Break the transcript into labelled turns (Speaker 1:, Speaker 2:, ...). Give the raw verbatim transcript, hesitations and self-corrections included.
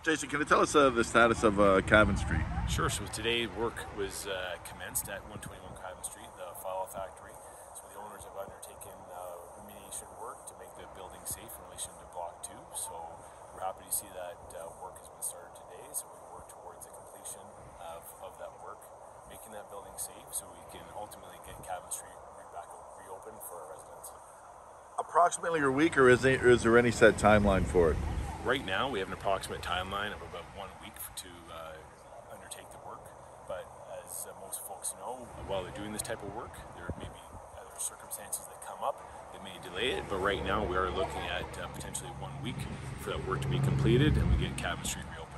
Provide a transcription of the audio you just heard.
Speaker 1: Jason, can you tell us uh, the status of uh, Cavan Street?
Speaker 2: Sure. So today work was uh, commenced at one twenty-one Cavan Street, the file factory. So the owners have undertaken uh, remediation work to make the building safe in relation to Block two. So we're happy to see that uh, work has been started today. So we work towards the completion of, of that work, making that building safe so we can ultimately get Cavan Street re back reopened for our residents.
Speaker 1: Approximately a week, or is there, is there any set timeline for it?
Speaker 2: Right now, we have an approximate timeline of about one week to uh, undertake the work. But as uh, most folks know, while they're doing this type of work, there may be other circumstances that come up that may delay it. But right now, we are looking at uh, potentially one week for that work to be completed and we get Cavan Street reopened.